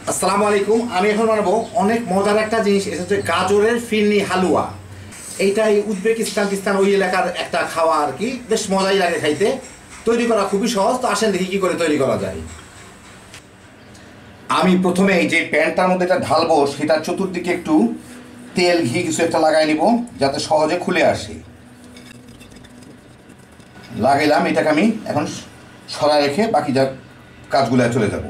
আসসালামু আলাইকুম। আমি এখন বানাবো অনেক মজার একটা জিনিস, এটা হচ্ছে গাজরের ফিরনি হালুয়া। এইটাই উজবেকিস্তান ওই এলাকার একটা খাওয়া আর কি, বেশ মজাই লাগে খাইতে। তৈরি করা খুবই সহজ, তো আসেন দেখি কি করে তৈরি করা যায়। আমি প্রথমে এই যে প্যানটার মধ্যে এটা ঢালবো, সেটার চতুর্দিকে একটু তেল ঘি কিছু একটা লাগাই নিব যাতে সহজে খুলে আসে। লাগাইলাম, এটাকে আমি এখন সরা রেখে বাকি যা কাজগুলো চলে যাব।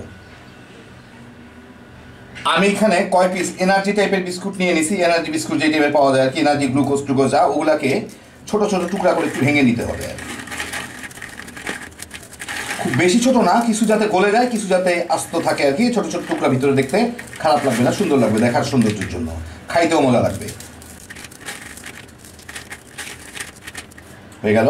আমি এখানে কয় পিস এনার্জি টাইপের বিস্কুট নিয়ে নিছি। এনার্জি বিস্কুট যে টাইপের পাওয়া যায় আর কি, এনার্জি গ্লুকোজ টুকোজ যা, ওগুলাকে ছোট ছোট টুকরা করে একটু ভেঙে নিতে হবে আর কি। খুব বেশি ছোট না, কিছু যাতে গলে যায়, কিছু যাতে আস্ত থাকে আর কি। ছোট ছোট টুকরা ভিতরে দেখতে খারাপ লাগবে না, সুন্দর লাগবে, দেখার সৌন্দর্যের জন্য, খাইতেও মজা লাগবে। হয়ে গেল।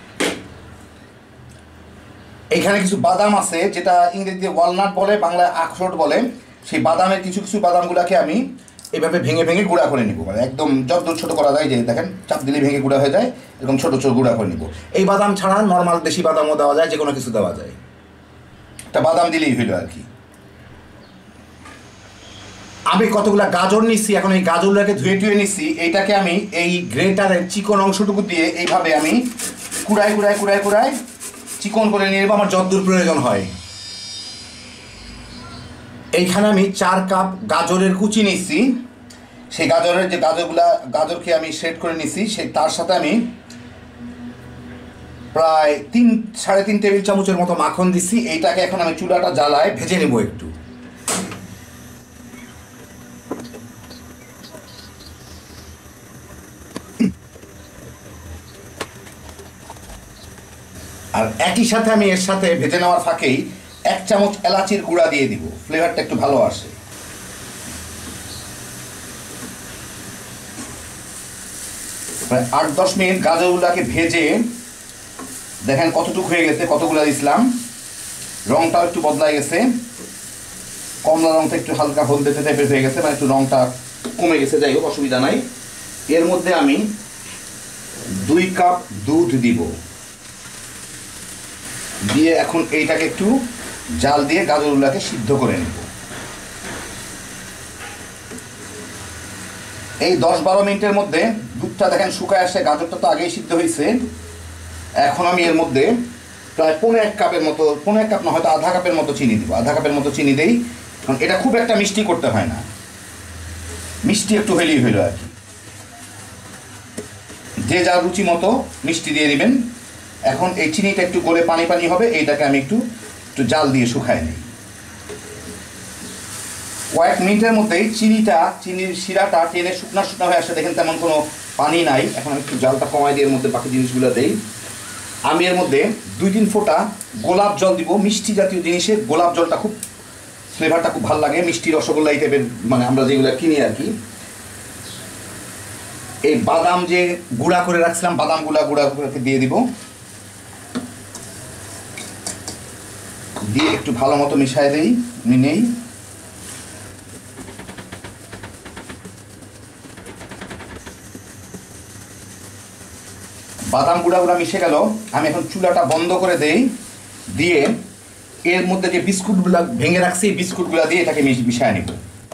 এইখানে কিছু বাদাম আছে, যেটা ইংরেজিতে ওয়ালনাট বলে, বাংলায় আখরোট বলে। সেই বাদামের কিছু কিছু বাদামগুলোকে আমি এভাবে ভেঙে ভেঙে গুঁড়া করে নিব, মানে একদম যতদূর ছোটো করা যায়, যে দেখেন চাপ দিলে ভেঙে গুঁড়া হয়ে যায়, এরকম ছোটো ছোটো গুঁড়া করে নিব। এই বাদাম ছাড়া নর্মাল দেশি বাদামও দেওয়া যায়, যে কোনো কিছু দেওয়া যায়, তা বাদাম দিলেই হইল আর কি। আমি কতগুলা গাজর নিচ্ছি, এখন এই গাজরটাকে ধুয়ে টুয়ে নিচ্ছি। এইটাকে আমি এই গ্রেটারের চিকন অংশটুকু দিয়ে এইভাবে আমি কুড়ায় কুড়ায় কুড়ায় কুড়ায় চিকন করে নিয়ে নেব, আমার যতদূর প্রয়োজন হয়। এইখানে আমি 4 কাপ গাজরের কুচি নিচ্ছি। সেই গাজরের যে গাজরকে আমি সেট করে নিচ্ছি, তার সাথে আমি প্রায় 3-3.5 টেবিল চামচের মতো মাখন দিচ্ছি। এইটাকে এখন আমি চুলাটা জ্বালায় ভেজে নেব একটু। আর একই সাথে আমি এর সাথে ভেজে নেওয়ার ফাঁকেই 1 চামচ এলাচির গুঁড়া দিয়ে দিব, ফ্লেভারটা একটু ভালো আসে। প্রায় 8-10 মিনিট গাজরগুলাকে ভেজে দেখেন কতটুকু হয়ে গেছে, কতগুলো দিছিলাম। রংটাও একটু বদলাই গেছে, কমলা রংটা একটু হালকা হলদে টাইপের হয়ে গেছে, মানে একটু রংটা কমে গেছে। যাই হোক, অসুবিধা নাই। এর মধ্যে আমি 2 কাপ দুধ দিব, দিয়ে এখন এইটাকে একটু জাল দিয়ে গাজরগুলাকে সিদ্ধ করে নেব। এই 10-12 মিনিটের মধ্যে দুধটা দেখেন শুকায় আসে, গাজরটা তো আগেই সিদ্ধ হয়েছে। এখন আমি এর মধ্যে প্রায় 1.5 কাপের মতো, 1.5 কাপ না, হয়তো আধা কাপের মতো চিনি দিব। আধা কাপের মতো চিনি দেই, কারণ এটা খুব একটা মিষ্টি করতে হয় না, মিষ্টি একটু হইলেই হইল আর কি। যে যার রুচি মতো মিষ্টি দিয়ে নেবেন। এখন এই চিনিটা একটু গলে পানি পানি হবে, এইটাকে আমি একটু জাল দিয়ে শুকায় নিই। কয়েক মিনিটের মধ্যেই চিনির শিরাটা টেনে শুকনা শুকনা হয়ে আসে, দেখেন তেমন কোনো পানি নাই। এখন আমি একটু জালটা কমাই দিয়ে এর মধ্যে বাকি জিনিসগুলো দেই। আমি এর মধ্যে 2-3 ফোঁটা গোলাপ জল দিব। মিষ্টি জাতীয় জিনিসে গোলাপ জলটা খুব ফ্লেভারটা খুব ভালো লাগে, মিষ্টি রসগোল্লা এই টাইপের, মানে আমরা যেগুলো কিনি আর কি। এই বাদাম যে গুঁড়া করে রাখছিলাম, বাদাম গুঁড়া করে দিয়ে দিব, দিয়ে একটু ভালো মতো মিশাই দেই, নেই। বাদাম গুঁড়া মিশে গেল। আমি এখন চুলাটা বন্ধ করে দেই, দিয়ে এর মধ্যে যে বিস্কুটগুলা ভেঙে রাখছি, বিস্কুটগুলা দিয়ে এটাকে মিশায় নিব।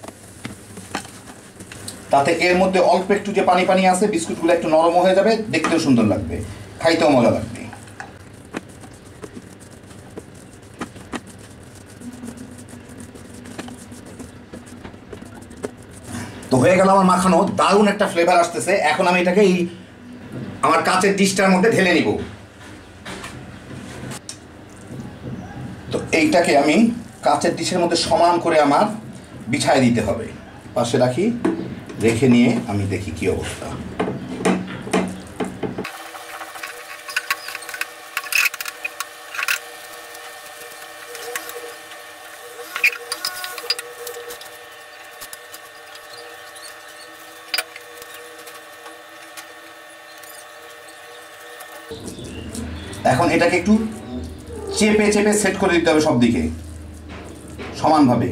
তাতে এর মধ্যে অল্প একটু যে পানি পানি আছে, বিস্কুটগুলো একটু নরম হয়ে যাবে, দেখতেও সুন্দর লাগবে, খাইতেও মজা লাগবে। তো হয়ে গেল আমার মাখানো, দারুণ একটা ফ্লেভার আসতেছে। এখন আমি এটাকে এই আমার কাঁচের ডিশটার মধ্যে ঢেলে নিব। তো এইটাকে আমি কাঁচের ডিশের মধ্যে সমান করে আমার বিছায় দিতে হবে। পাশে রাখি, রেখে নিয়ে আমি দেখি কি অবস্থা। এখন এটাকে একটু চেপে চেপে সেট করে দিতে হবে সব দিকে সমানভাবে।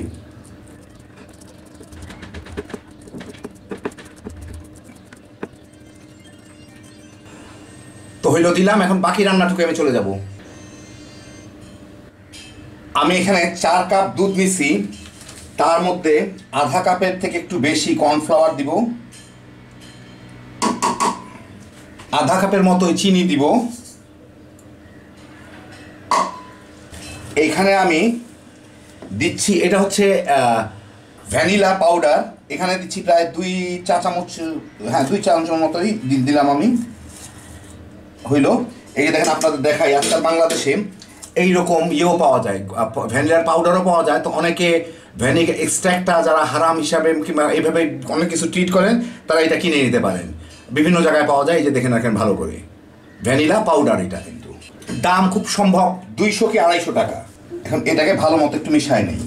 তো হইলো দিলাম, এখন বাকি রান্নাটুকু আমি চলে যাব। আমি এখানে 4 কাপ দুধ নিছি, তার মধ্যে আধা কাপের থেকে একটু বেশি কর্নফ্লাওয়ার দিব, আধা কাপের মতো চিনি দিব। এইখানে আমি দিচ্ছি, এটা হচ্ছে ভ্যানিলা পাউডার, এখানে দিচ্ছি প্রায় 2 চা চামচ, হ্যাঁ 2 চা চামচের মতোই দিলাম আমি। হইল, এই দেখেন আপনাদের দেখাই, আজকাল বাংলাদেশে এইরকম ইয়েও পাওয়া যায়, ভ্যানিলার পাউডারও পাওয়া যায়। তো অনেকে ভ্যানিলা এক্সট্র্যাক্টটা যারা হারাম হিসাবে কিংবা এইভাবে অনেক কিছু ট্রিট করেন, তারা এটা কিনে নিতে পারেন, বিভিন্ন জায়গায় পাওয়া যায়। এই যে দেখে রাখেন ভালো করে, ভ্যানিলা পাউডার। এটা কিন্তু দাম খুব সম্ভব 200 কি 250 টাকা। এখন এটাকে ভালো মতো একটু মিশাই নেই।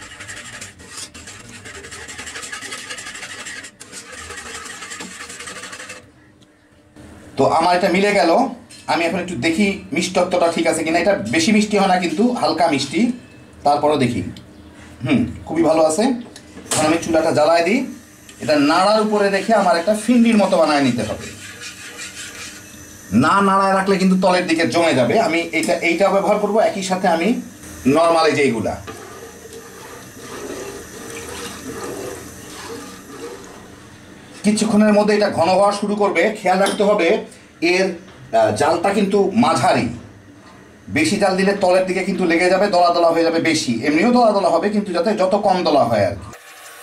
তো আমার এটা মিলে গেল। আমি এখন একটু দেখি মিষ্টত্বটা ঠিক আছে কিনা। এটা বেশি মিষ্টি হয় না কিন্তু, হালকা মিষ্টি, তারপরও দেখি। খুবই ভালো আছে। এখন আমি চুলাটা জ্বালায় দিই। এটা নাড়ার উপরে রেখে আমার একটা ফিন্ডির মতো বানায় নিতে হবে। না নাড়ায় রাখলে কিন্তু তলের দিকে জমে যাবে। আমি এইটা ব্যবহার করব, একই সাথে আমি নর্মালি যেইগুলা। কিছুক্ষণের মধ্যে এটা ঘন হওয়া শুরু করবে। খেয়াল রাখতে হবে এর জালটা কিন্তু মাঝারি, বেশি জাল দিলে তলের দিকে কিন্তু লেগে যাবে, দলা দলা হয়ে যাবে বেশি। এমনিও দলা দলা হবে, কিন্তু যাতে যত কম দলা হয় আর কি।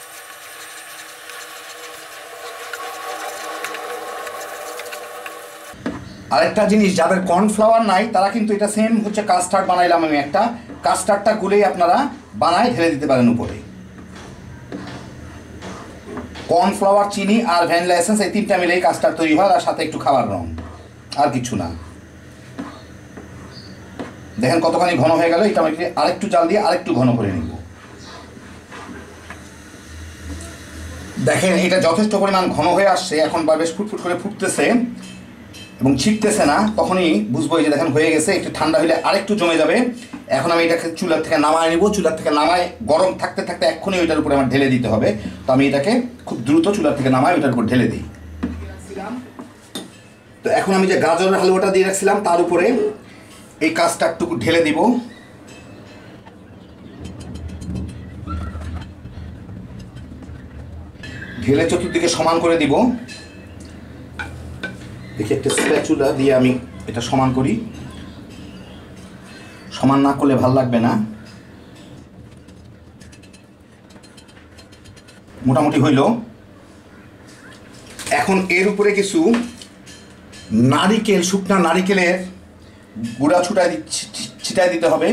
আরেকটা জিনিস, যাদের কর্নফ্লাওয়ার নাই তারা কিন্তু এটা সেম হচ্ছে কাস্টার্ড বানাইলাম আমি একটা, কাস্টার্ডটা গুলেই আপনারা বানায় ঢেলে দিতে পারেন উপরে। কর্নফ্লাওয়ার, চিনি আর ভ্যানিলা এসেন্স, এই 3টা মিলেই কাস্টার্ড তৈরি হয়, আর সাথে একটু খাবার রং, আর কিছু না। দেখেন কতখানি ঘন হয়ে গেল। এটা আমি আরেকটু জাল দিয়ে আরেকটু ঘন করে নিব। দেখেন এটা যথেষ্ট পরিমাণ ঘন হয়ে আসছে, এখন বা বেশ ফুটফুট করে ফুটতেছে এবং ছিটতেছে না, তখনই বুঝবো যে দেখেন হয়ে গেছে। একটু ঠান্ডা হলে আরেকটু জমে যাবে। এখন আমি এটাকে চুলার থেকে নামায় নিব। চুলার থেকে নামায় গরম থাকতে থাকতে এক্ষুনি ওইটার উপরে আমার ঢেলে দিতে হবে। তো আমি এটাকে খুব দ্রুত চুলার থেকে নামায় ওইটার উপর ঢেলে দিই। তো এখন আমি যে গাজরের হালুয়াটা দিয়ে রাখছিলাম তার উপরে এই কাস্টার্ডটুকু ঢেলে দিব। ঢেলে চতুর্দিকে সমান করে দিব। দেখি একটা স্প্যাচুলা দিয়ে আমি এটা সমান করি। সমান না করলে ভাল লাগবে না। মোটামুটি হইল। এখন এর উপরে কিছু নারিকেল, শুকনা নারিকেলের গুঁড়া ছিটাই দিতে হবে।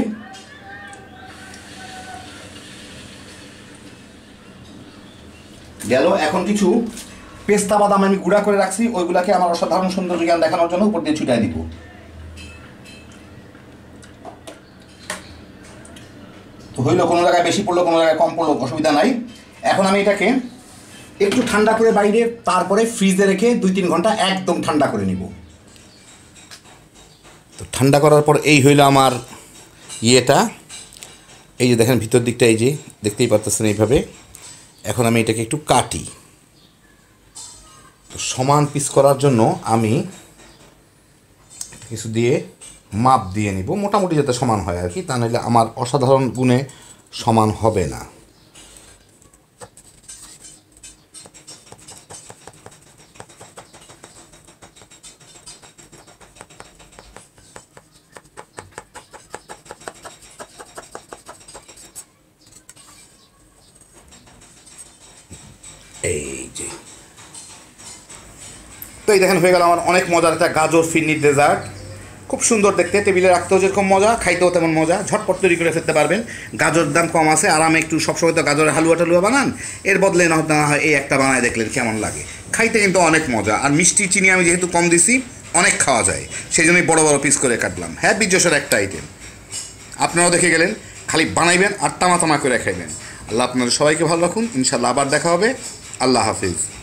গেল। এখন কিছু পেস্তা বাদাম আমি গুঁড়া করে রাখছি, ওইগুলাকে আমার অসাধারণ সৌন্দর্য জ্ঞান দেখানোর জন্য উপর দিয়ে ছিটাই দিব। তো হইলো, কোনো জায়গায় বেশি পড়লো, কোনো জায়গায় কম পড়লো, অসুবিধা নাই। এখন আমি এটাকে একটু ঠান্ডা করে বাইরে, তারপরে ফ্রিজে রেখে 2-3 ঘন্টা একদম ঠান্ডা করে নিব। তো ঠান্ডা করার পর এই হইলো আমার ইয়েটা। এই যে দেখেন ভিতর দিকটা, এই যে দেখতেই পারতেছেন এইভাবে। এখন আমি এটাকে একটু কাটি। তো সমান পিস করার জন্য আমি কিছু দিয়ে মাপ দিয়ে নিব, মোটামুটি যাতে সমান হয় আর কি, তা নাহলে আমার অসাধারণ গুণে সমান হবে না। এই যে তো এই দেখেন হয়ে গেল আমার অনেক মজার একটা গাজর ফিরনির ডেজার্ট। খুব সুন্দর দেখতে, টেবিলে রাখতেও যেরকম মজা, খাইতেও তেমন মজা। ঝটপট তৈরি করে ফেলতে পারবেন। গাজর দাম কম আছে, আরামে একটু সবসময় তো গাজরের হালুয়া টালুয়া বানান, এর বদলে না হয় এই একটা বানায় দেখলেন কেমন লাগে। খাইতে কিন্তু অনেক মজা। আর মিষ্টি চিনি আমি যেহেতু কম দিছি, অনেক খাওয়া যায়, সেই জন্যই বড় বড় পিস করে কাটলাম। হ্যাঁ, বিজোসের একটা আইটেম। আপনারাও দেখে গেলেন, খালি বানাইবেন আর তামা তামা করে খাইবেন। আল্লাহ আপনাদের সবাইকে ভালো রাখুন। ইনশাল্লাহ আবার দেখা হবে। আল্লাহ হাফিজ।